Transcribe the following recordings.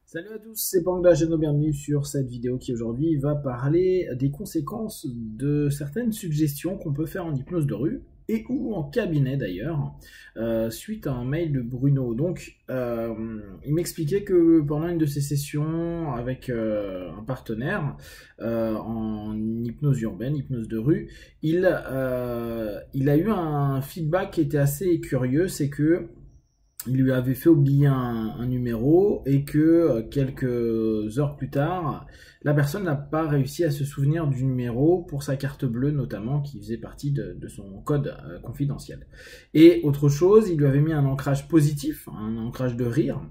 Salut à tous, c'est Pangda, bienvenue sur cette vidéo qui aujourd'hui va parler des conséquences de certaines suggestions qu'on peut faire en hypnose de rue et ou en cabinet d'ailleurs, suite à un mail de Bruno. Donc, il m'expliquait que pendant une de ses sessions avec un partenaire en hypnose urbaine, hypnose de rue, il a eu un feedback qui était assez curieux, c'est que il lui avait fait oublier un numéro et que quelques heures plus tard, la personne n'a pas réussi à se souvenir du numéro pour sa carte bleue notamment, qui faisait partie de son code confidentiel. Et autre chose, il lui avait mis un ancrage positif, un ancrage de rire,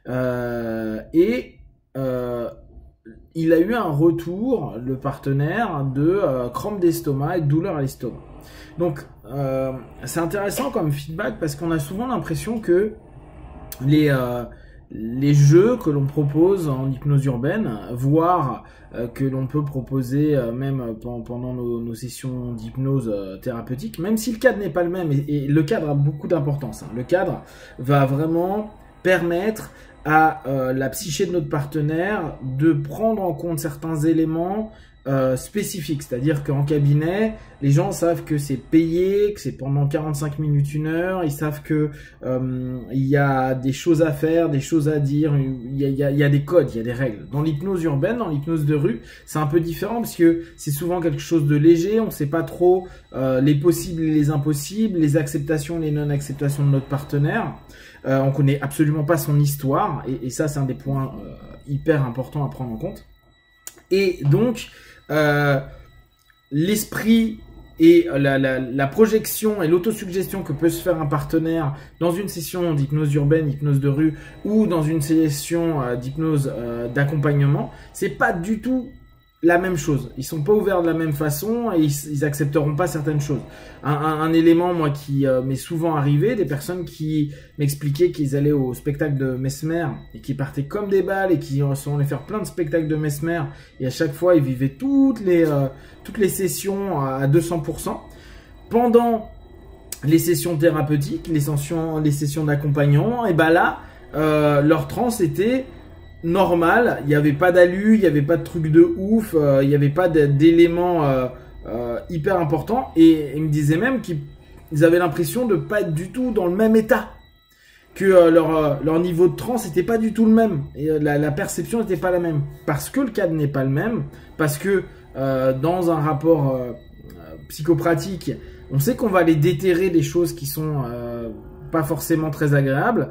il a eu un retour, le partenaire, de crampes d'estomac et de douleur à l'estomac. Donc, c'est intéressant comme feedback parce qu'on a souvent l'impression que les jeux que l'on propose en hypnose urbaine, voire que l'on peut proposer même pendant nos sessions d'hypnose thérapeutique, même si le cadre n'est pas le même, et le cadre a beaucoup d'importance. Le cadre va vraiment permettre à la psyché de notre partenaire de prendre en compte certains éléments spécifiques, c'est-à-dire qu'en cabinet, les gens savent que c'est payé, que c'est pendant 45 minutes, 1 heure, ils savent que il y a des choses à faire, des choses à dire, il y a des codes, il y a des règles. Dans l'hypnose urbaine, dans l'hypnose de rue, c'est un peu différent parce que c'est souvent quelque chose de léger, on ne sait pas trop les possibles et les impossibles, les acceptations et les non-acceptations de notre partenaire. On connaît absolument pas son histoire et ça c'est un des points hyper importants à prendre en compte. Et donc l'esprit et la projection et l'autosuggestion que peut se faire un partenaire dans une session d'hypnose urbaine, hypnose de rue ou dans une session d'hypnose d'accompagnement, c'est pas du tout la même chose. Ils sont pas ouverts de la même façon et ils accepteront pas certaines choses. Un élément, moi, qui m'est souvent arrivé, des personnes qui m'expliquaient qu'ils allaient au spectacle de Mesmer et qui partaient comme des balles et qui sont allés faire plein de spectacles de Mesmer et à chaque fois ils vivaient toutes les sessions à 200%. Pendant les sessions thérapeutiques, les sessions d'accompagnement, et ben là, leur transe était normal, il n'y avait pas d'alu, il n'y avait pas de truc de ouf, il n'y avait pas d'éléments hyper importants et ils me disaient même qu'ils avaient l'impression de pas être du tout dans le même état, que leur niveau de transe n'était pas du tout le même et la perception n'était pas la même parce que le cadre n'est pas le même, parce que dans un rapport psychopratique, on sait qu'on va aller déterrer des choses qui sont pas forcément très agréables,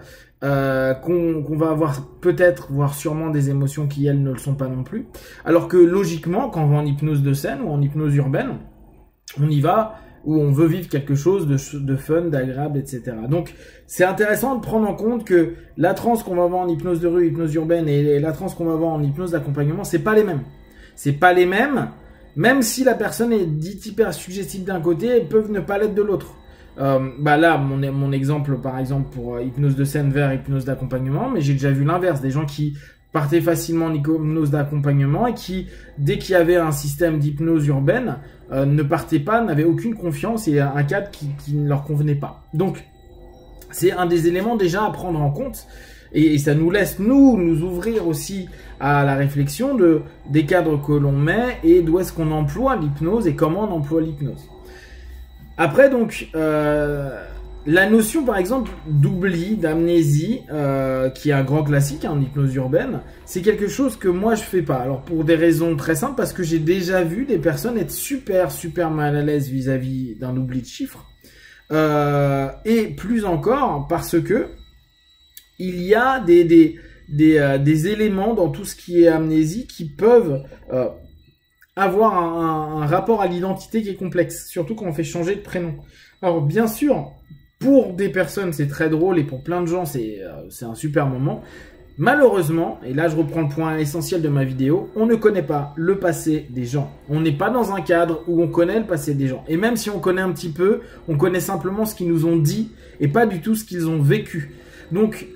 qu'on va avoir peut-être, voire sûrement des émotions qui elles ne le sont pas non plus. Alors que logiquement, quand on va en hypnose de scène ou en hypnose urbaine, on y va où on veut vivre quelque chose de fun, d'agréable, etc. Donc c'est intéressant de prendre en compte que la transe qu'on va avoir en hypnose de rue, hypnose urbaine et la transe qu'on va avoir en hypnose d'accompagnement, c'est pas les mêmes. C'est pas les mêmes, même si la personne est dite hyper suggestive d'un côté, elles peuvent ne pas l'être de l'autre. Là, mon exemple, par exemple, pour hypnose de scène vers hypnose d'accompagnement, mais j'ai déjà vu l'inverse, des gens qui partaient facilement en hypnose d'accompagnement et qui, dès qu'il y avait un système d'hypnose urbaine, ne partaient pas, n'avaient aucune confiance et un cadre qui ne leur convenait pas. Donc, c'est un des éléments déjà à prendre en compte et ça nous laisse nous ouvrir aussi à la réflexion des cadres que l'on met et d'où est-ce qu'on emploie l'hypnose et comment on emploie l'hypnose. Après, donc, la notion, par exemple, d'oubli, d'amnésie, qui est un grand classique en hypnose urbaine, c'est quelque chose que moi, je fais pas. Alors, pour des raisons très simples, parce que j'ai déjà vu des personnes être super mal à l'aise vis-à-vis d'un oubli de chiffres. Et plus encore, parce que il y a des éléments dans tout ce qui est amnésie qui peuvent avoir un rapport à l'identité qui est complexe, surtout quand on fait changer de prénom. Alors bien sûr, pour des personnes c'est très drôle et pour plein de gens c'est un super moment. Malheureusement, et là je reprends le point essentiel de ma vidéo, on ne connaît pas le passé des gens. On n'est pas dans un cadre où on connaît le passé des gens. Et même si on connaît un petit peu, on connaît simplement ce qu'ils nous ont dit et pas du tout ce qu'ils ont vécu. Donc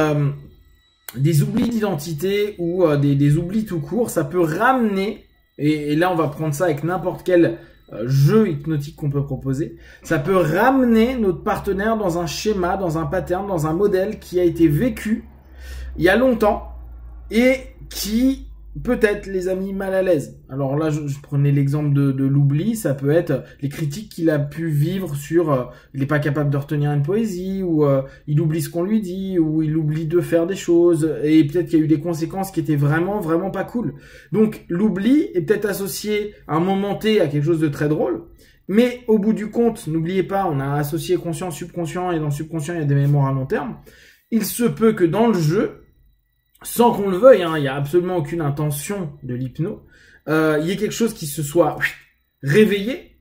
des oublis d'identité ou des oublis tout court, ça peut ramener. Et là, on va prendre ça avec n'importe quel jeu hypnotique qu'on peut proposer. Ça peut ramener notre partenaire dans un schéma, dans un pattern, dans un modèle qui a été vécu il y a longtemps et qui peut-être les a mis mal à l'aise. Alors là, je prenais l'exemple de l'oubli, ça peut être les critiques qu'il a pu vivre sur il n'est pas capable de retenir une poésie, ou il oublie ce qu'on lui dit, ou il oublie de faire des choses, et peut-être qu'il y a eu des conséquences qui étaient vraiment pas cool. Donc l'oubli est peut-être associé à un moment T à quelque chose de très drôle, mais au bout du compte, n'oubliez pas, on a associé conscient, subconscient, et dans le subconscient, il y a des mémoires à long terme. Il se peut que dans le jeu, sans qu'on le veuille, hein, il n'y a absolument aucune intention de l'hypno, il y ait quelque chose qui se soit réveillé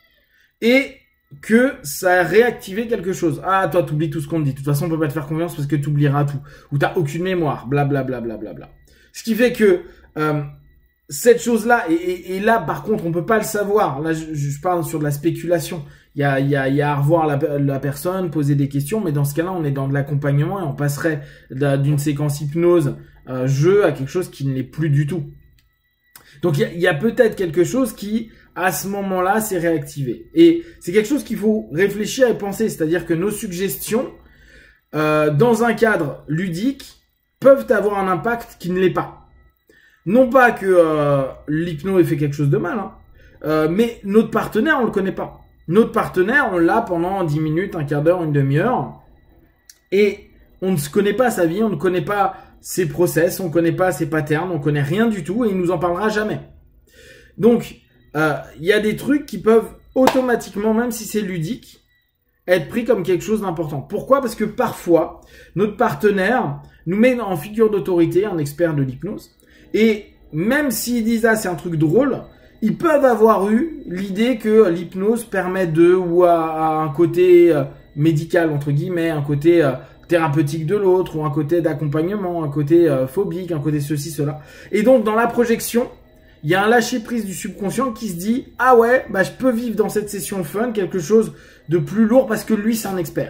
et que ça a réactivé quelque chose. Ah, toi, t'oublies tout ce qu'on te dit. De toute façon, on peut pas te faire confiance parce que t'oublieras tout. Ou t'as aucune mémoire, blablabla. Ce qui fait que cette chose-là, et là, par contre, on peut pas le savoir. Là, je parle sur de la spéculation. Il y a à revoir la personne, poser des questions, mais dans ce cas-là, on est dans de l'accompagnement et on passerait d'une séquence hypnose jeu à quelque chose qui ne l'est plus du tout. Donc il y a peut-être quelque chose qui, à ce moment-là, s'est réactivé. Et c'est quelque chose qu'il faut réfléchir et penser, c'est-à-dire que nos suggestions, dans un cadre ludique, peuvent avoir un impact qui ne l'est pas. Non pas que l'hypno ait fait quelque chose de mal, hein, mais notre partenaire, on le connaît pas. Notre partenaire, on l'a pendant 10 minutes, un quart d'heure, une demi-heure, et on ne connaît pas sa vie, on ne connaît pas ses process, on ne connaît pas ses patterns, on ne connaît rien du tout, et il nous en parlera jamais. Donc, il y a des trucs qui peuvent automatiquement, même si c'est ludique, être pris comme quelque chose d'important. Pourquoi? Parce que parfois, notre partenaire nous met en figure d'autorité, un expert de l'hypnose, et même s'ils disent « Ah, c'est un truc drôle », ils peuvent avoir eu l'idée que l'hypnose permet ou à un côté médical, entre guillemets, un côté thérapeutique de l'autre, ou un côté d'accompagnement, un côté phobique, un côté ceci, cela. Et donc, dans la projection, il y a un lâcher-prise du subconscient qui se dit « Ah ouais, bah je peux vivre dans cette session fun quelque chose de plus lourd parce que lui, c'est un expert. »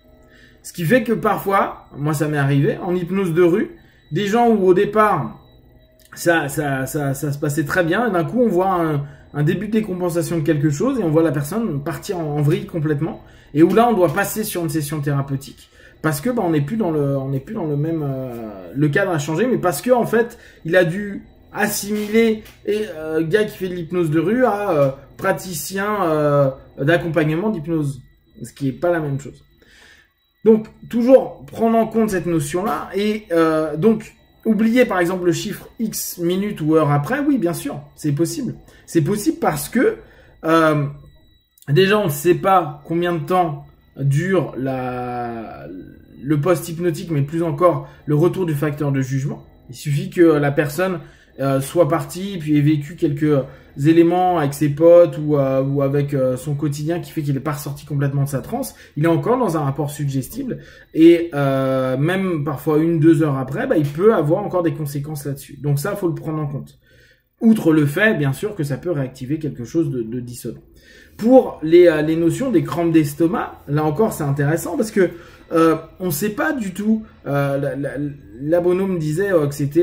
Ce qui fait que parfois, moi ça m'est arrivé, en hypnose de rue, des gens où au départ, ça se passait très bien, et d'un coup on voit un début de décompensation de quelque chose, et on voit la personne partir en vrille complètement, et où là on doit passer sur une session thérapeutique, parce que bah, on n'est plus dans le même, le cadre a changé, mais parce que en fait il a dû assimiler gars qui fait de l'hypnose de rue à praticien d'accompagnement d'hypnose, ce qui est pas la même chose. Donc toujours prendre en compte cette notion là, et donc oublier par exemple le chiffre X minutes ou heures après, oui bien sûr, c'est possible. C'est possible parce que déjà on ne sait pas combien de temps dure le post-hypnotique, mais plus encore le retour du facteur de jugement. Il suffit que la personne soit partie, puis ait vécu quelques éléments avec ses potes ou avec son quotidien qui fait qu'il n'est pas ressorti complètement de sa transe, il est encore dans un rapport suggestible, et même parfois 1-2 heures après, bah, il peut avoir encore des conséquences là-dessus. Donc ça, faut le prendre en compte. Outre le fait, bien sûr, que ça peut réactiver quelque chose de dissonant. Pour les notions des crampes d'estomac, là encore, c'est intéressant parce que on ne sait pas du tout. La bonhomme disait que c'était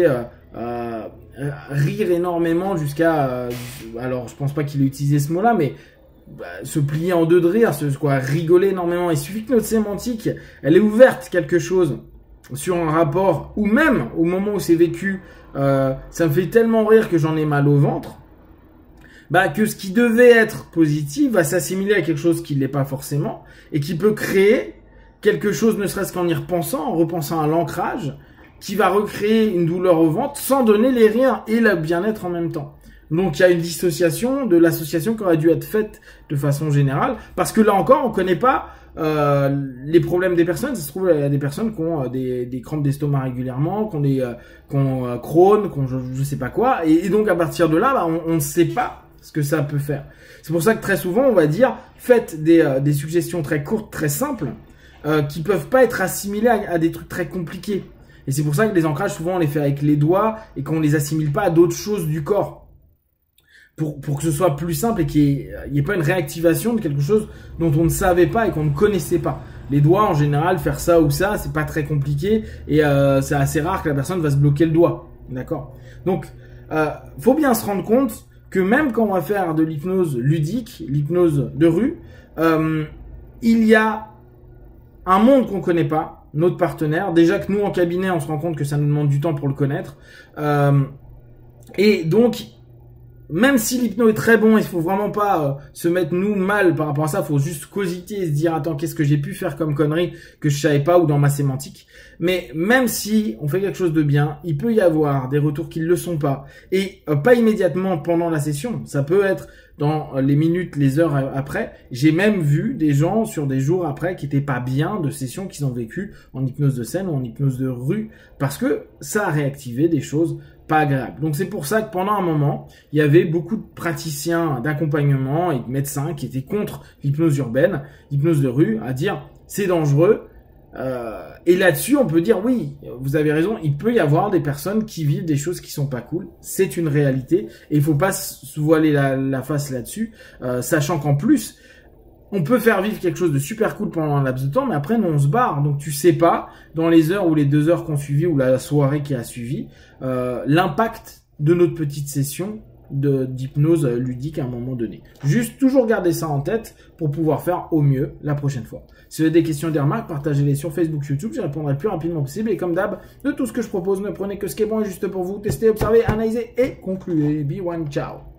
rire énormément jusqu'à alors je pense pas qu'il ait utilisé ce mot-là, mais se plier en deux de rire, rigoler énormément. Il suffit que notre sémantique, elle est ouverte quelque chose sur un rapport, ou même au moment où c'est vécu, ça me fait tellement rire que j'en ai mal au ventre, bah que ce qui devait être positif va s'assimiler à quelque chose qui ne l'est pas forcément, et qui peut créer quelque chose, ne serait-ce qu'en y repensant, en repensant à l'ancrage, qui va recréer une douleur au ventre sans donner les rires et le bien-être en même temps. Donc il y a une dissociation de l'association qui aurait dû être faite de façon générale, parce que là encore on connaît pas les problèmes des personnes. Ça se trouve il y a des personnes qui ont des crampes d'estomac régulièrement, qui ont Crohn, qui ont je sais pas quoi, et donc à partir de là bah, on ne sait pas ce que ça peut faire. C'est pour ça que très souvent on va dire faites des suggestions très courtes, très simples, qui peuvent pas être assimilées à des trucs très compliqués. Et c'est pour ça que les ancrages, souvent, on les fait avec les doigts et qu'on les assimile pas à d'autres choses du corps. Pour que ce soit plus simple et qu'il n'y ait pas une réactivation de quelque chose dont on ne savait pas et qu'on ne connaissait pas. Les doigts, en général, faire ça ou ça, c'est pas très compliqué et c'est assez rare que la personne va se bloquer le doigt. D'accord? Donc, faut bien se rendre compte que même quand on va faire de l'hypnose ludique, l'hypnose de rue, il y a un monde qu'on connaît pas, notre partenaire. Déjà que nous, en cabinet, on se rend compte que ça nous demande du temps pour le connaître. Et donc, même si l'hypno est très bon, il faut vraiment pas se mettre nous mal par rapport à ça. Il faut juste cogiter et se dire, attends, qu'est-ce que j'ai pu faire comme connerie que je savais pas ou dans ma sémantique. Mais même si on fait quelque chose de bien, il peut y avoir des retours qui ne le sont pas. Et pas immédiatement pendant la session. Ça peut être dans les minutes, les heures après. J'ai même vu des gens sur des jours après qui étaient pas bien de sessions qu'ils ont vécues en hypnose de scène ou en hypnose de rue. Parce que ça a réactivé des choses pas agréable. Donc c'est pour ça que pendant un moment, il y avait beaucoup de praticiens d'accompagnement et de médecins qui étaient contre l'hypnose urbaine, l'hypnose de rue, à dire c'est dangereux. Et là-dessus, on peut dire oui, vous avez raison, il peut y avoir des personnes qui vivent des choses qui sont pas cool. C'est une réalité et il faut pas se voiler la face là-dessus, sachant qu'en plus, on peut faire vivre quelque chose de super cool pendant un laps de temps, mais après, nous, on se barre. Donc, tu sais pas, dans les heures ou les 2 heures qu'on suivi ou la soirée qui a suivi, l'impact de notre petite session d'hypnose ludique à un moment donné. Juste toujours garder ça en tête pour pouvoir faire au mieux la prochaine fois. Si vous avez des questions, des remarques, partagez-les sur Facebook, YouTube, j'y répondrai le plus rapidement possible. Et comme d'hab, de tout ce que je propose, ne prenez que ce qui est bon et juste pour vous. Testez, observez, analysez et concluez. Be one, ciao.